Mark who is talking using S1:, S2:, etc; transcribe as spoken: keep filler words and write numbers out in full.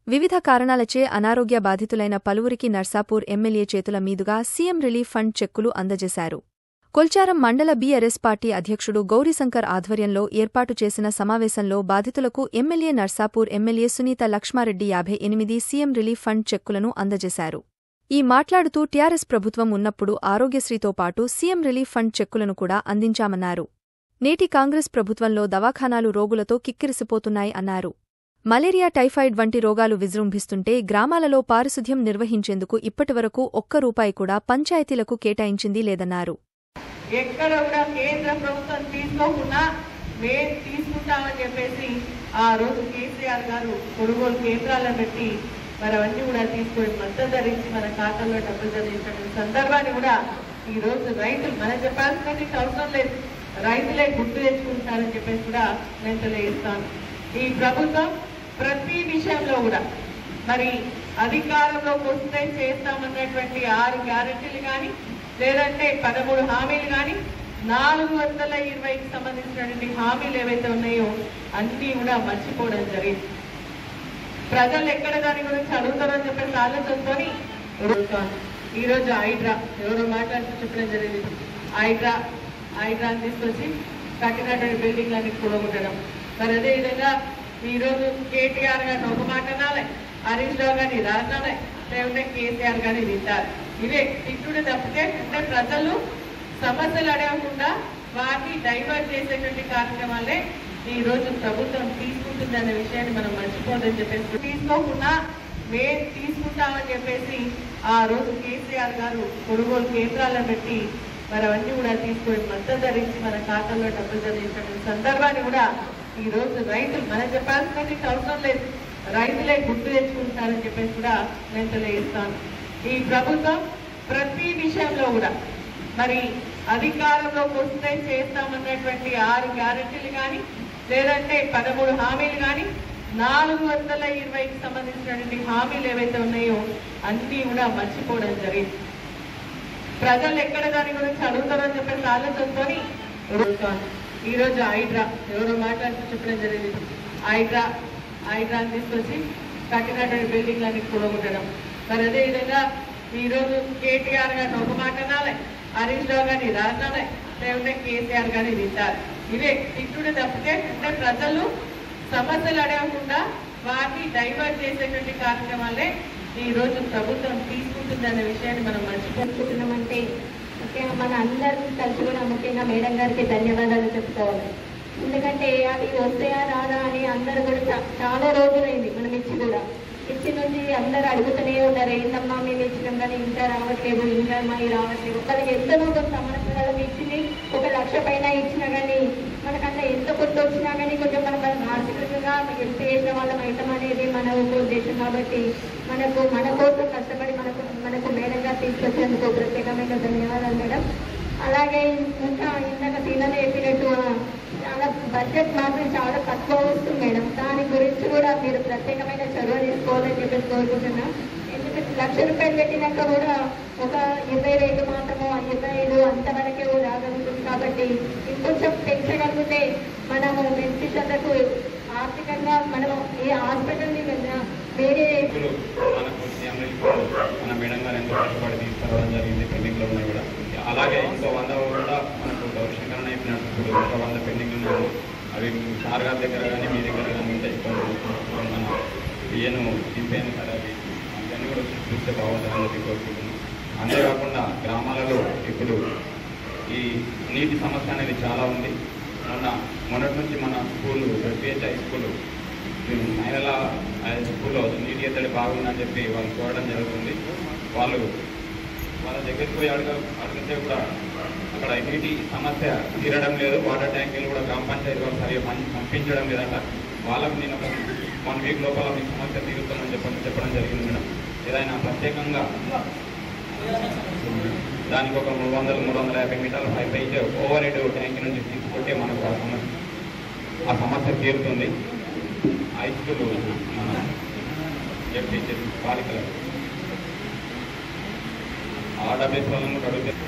S1: వివిధ కారణాలచే అనారోగ్య బాధితులైన పలువురికి నర్సాపూర్ ఎమ్మెల్యే చేతుల మీదుగా సీఎం రిలీఫ్ ఫండ్ చెక్కులు అందజేశారు. కొల్చారం మండల బీఆర్ఎస్ పార్టీ అధ్యక్షుడు గౌరీశంకర్ ఆధ్వర్యంలో ఏర్పాటు చేసిన సమావేశంలో బాధితులకు ఎమ్మెల్యే నర్సాపూర్ ఎమ్మెల్యే సునీత లక్ష్మారెడ్డి యాభై ఎనిమిది సీఎం రిలీఫ్ ఫండ్ చెక్కులను అందజేశారు. ఈ మాట్లాడుతూ టీఆర్ఎస్ ప్రభుత్వం ఉన్నప్పుడు ఆరోగ్యశ్రీతో పాటు సీఎం రిలీఫ్ ఫండ్ చెక్కులను కూడా అందించామన్నారు. నేటి కాంగ్రెస్ ప్రభుత్వంలో దవాఖానాలు రోగులతో కిక్కిరిసిపోతున్నాయి అన్నారు. మలేరియా, టైఫాయిడ్ వంటి రోగాలు విజృంభిస్తుంటే గ్రామాలలో పారిశుధ్యం నిర్వహించేందుకు ఇప్పటివరకు ఒక్క రూపాయి కూడా పంచాయతీలకు కేటాయించింది లేదన్నారు.
S2: ఎక్కడ కూడా కేంద్ర ప్రభుత్వం తీసుకోకుండా మేము తీసుకుంటామని చెప్పేసి ఆ రోజు కేసీఆర్ గారు కొనుగోలు కేంద్రాలను పెట్టి మరి అవన్నీ కూడా తీసుకొని మద్దతు ధరించి మన ఖాతాల్లో డబ్బులు చదివించిన సందర్భాన్ని కూడా ఈ రోజు రైతులు మనం చెప్పాల్సినది అవసరం లేదు, రైతులే గుర్తు తెచ్చుకుంటారని చెప్పేసి కూడా నేను తెలియజేస్తాను. ఈ ప్రభుత్వం ప్రతి విషయంలో కూడా మరి అధికారంలోకి వస్తే చేస్తామన్నటువంటి ఆరు గ్యారెంటీలు కానీ లేదంటే పదమూడు హామీలు కానీ నాలుగు వందల ఇరవైకి సంబంధించినటువంటి హామీలు ఏవైతే ఉన్నాయో అన్నీ కూడా మర్చిపోవడం జరిగింది. ప్రజలు ఎక్కడ దాని గురించి అడుగుతారని చెప్పేసి ఆలోచనతో ఈ రోజు హైడ్రా ఎవరో మాట్లాడుతూ చెప్పడం జరిగింది. హైడ్రా హైడ్రాని తీసుకొచ్చి కట్టినటువంటి బిల్డింగ్లన్నీ కూడగొట్టడం. మరి అదేవిధంగా ఈరోజు కేటీఆర్ గారిని ఒక మాట అనాలి, హరీష్ రావు గారిని రాజాలే, లేకుంటే కేసీఆర్ గారిని తింటారు. ఇవే తిట్టుడు తప్పితే అంటే ప్రజలు సమస్యలు అడగకుండా వాటిని డైవర్ట్ చేసేటువంటి కార్యక్రమాలే ఈ రోజు ప్రభుత్వం తీసుకుంటుంది అనే విషయాన్ని మనం మర్చిపోదని చెప్పేసి తీసుకోకుండా మేము తీసుకుంటామని చెప్పేసి ఆ రోజు కేసీఆర్ గారు కొనుగోలు కేంద్రాలను పెట్టి మరి అవన్నీ కూడా తీసుకొని మద్దతు ధరించి మన ఖాతాల్లో డబ్బులు చదివించిన సందర్భాన్ని కూడా ఈ రోజు రైతులు మనం చెప్పాల్సినది అవసరం లేదు, రైతులే గుర్తు తెచ్చుకుంటారని చెప్పేసి కూడా నేను తెలియజేస్తాను. ఈ ప్రభుత్వం ప్రతి విషయంలో కూడా మరి అధికారంలోకి వస్తే చేస్తామన్నటువంటి ఆరు గ్యారెంటీలు కానీ లేదంటే పదమూడు హామీలు కానీ నాలుగు వందల ఇరవైకి సంబంధించినటువంటి హామీలు ఏవైతే ఉన్నాయో అన్నీ కూడా మర్చిపోవడం జరిగింది. ప్రజలు ఎక్కడ దాని గురించి అడుగుతారని చెప్పేసి ఆలోచనతో ఈ రోజు హైడ్రా ఎవరో మాట్లాడుతూ చెప్పడం జరిగింది. హైడ్రా హైడ్రాని తీసుకొచ్చి కట్టినటువంటి బిల్డింగ్లన్నీ కూడగొట్టడం. మరి అదేవిధంగా ఈరోజు కేటీఆర్ గారిని ఒక మాట అనాలి, హరీష్ రావు గారిని రాజాలే, లేకుంటే కేసీఆర్ గారిని తింటారు. ఇవే తిట్టుడు తప్పితే అంటే ప్రజలు సమస్యలు అడగకుండా వాటిని డైవర్ట్ చేసేటువంటి కార్యక్రమాలే ఈ రోజు ప్రభుత్వం తీసుకుంటుంది అనే విషయాన్ని మనం మర్చిపోతున్నామంటే ముఖ్యంగా మన అందరినీ కలిసి కూడా ముఖ్యంగా మేడం గారికి ధన్యవాదాలు చెప్పుకోవాలి. ఎందుకంటే అది వస్తాయా రాదా అని అందరూ కూడా చాలా రోజులైంది మనం ఇచ్చి కూడా ఇచ్చి నుంచి అందరూ అడుగుతూనే ఉన్నారు, ఏంటమ్మా మేము ఇచ్చినాం కానీ ఇంకా రావట్లేదు, ఇంకా అమ్మాయి రావట్లేదు. ఒకరికి ఎంత కొంత సంవత్సరాలకు ఇచ్చింది ఒక లక్ష పైన ఇచ్చినా కానీ మనకంతా ఎంత కొత్త వచ్చినా కానీ కొంచెం మనం మనం ఆర్థికంగా ఎంత చేసిన వాళ్ళం అవుతాం అనేది మన ఉద్దేశం. కాబట్టి మనకు మన కోసం కష్టపడి మనకు మనకు మేడంగా తీసుకొచ్చేందుకు ప్రత్యేకమైన ధన్యవాదాలు మేడం. అలాగే ఇంకా ఇందాక సీనలు చెప్పినట్టు చాలా బడ్జెట్ మాత్రం చాలా తక్కువ వస్తుంది మేడం. దాని గురించి కూడా మీరు ప్రత్యేకమైన చొరవ తీసుకోవాలని చెప్పేసి కోరుకుంటున్నా. ఎందుకంటే లక్ష రూపాయలు పెట్టినాక కూడా ఒక ఇరవై వేలు మాత్రము ఇరవై ఐదు అంతవరకే రాగలుగుతుంది. కాబట్టి ఇంకొంచెం పెంచగలిగితే మనము బెనిఫిషియర్లకు ఆర్థికంగా మనం ఈ హాస్పిటల్ని వేరే
S3: మన మేడం గారు ఎంతో కష్టపడి తీసుకురావడం జరిగింది. పెండింగ్లో ఉన్నాయి కూడా. అలాగే ఇంకో వంద కూడా మనకు గౌరవశంకరణ అయిపోయినప్పుడు ఇంకో వంద పెండింగ్లు ఉన్నాయి. అవి సార్ గారి దగ్గర కానీ మీ దగ్గర కానీ ఉంటే మన బియ్యను దింపేను సరే అవి అవన్నీ కూడా చూస్తే బాగుంటుందని చెప్పి కోరుకుంటున్నాం. అంతేకాకుండా గ్రామాలలో ఇప్పుడు ఈ నీటి సమస్య అనేది చాలా ఉంది. మొన్న మొన్నటి నుంచి మన స్కూలు పిహెచ్ హై స్కూలు మహిళల స్కూల్లో నీటి ఎత్తడి బాగుందని చెప్పి వాళ్ళు చూడడం జరుగుతుంది. వాళ్ళు వాళ్ళ దగ్గరికి పోయి అడగ అడిగితే కూడా అక్కడ నీటి సమస్య తీరడం లేదు. వాటర్ ట్యాంకులు కూడా గ్రామ పంచాయతీ వాళ్ళు సరిగా పంపించడం లేదంట. వాళ్ళకు నేను ఒక వన్ వీక్ లోపల మీ సమస్య తీరుతామని చెప్పని చెప్పడం జరిగింది మేడం. ఏదైనా ప్రత్యేకంగా దానికి ఒక మూడు వందలు మూడు వందల యాభై మీటర్ల పైప్ అయితే ఓవర్ హెడ్ ట్యాంక్ నుంచి తీసుకుంటే మనకు ఆ సమస్య ఆ సమస్య తీరుతుంది. హై స్కూల్ మన ఎఫ్టీచర్ బాలికలకు ఆడబేస్ వాళ్ళను అడిగితే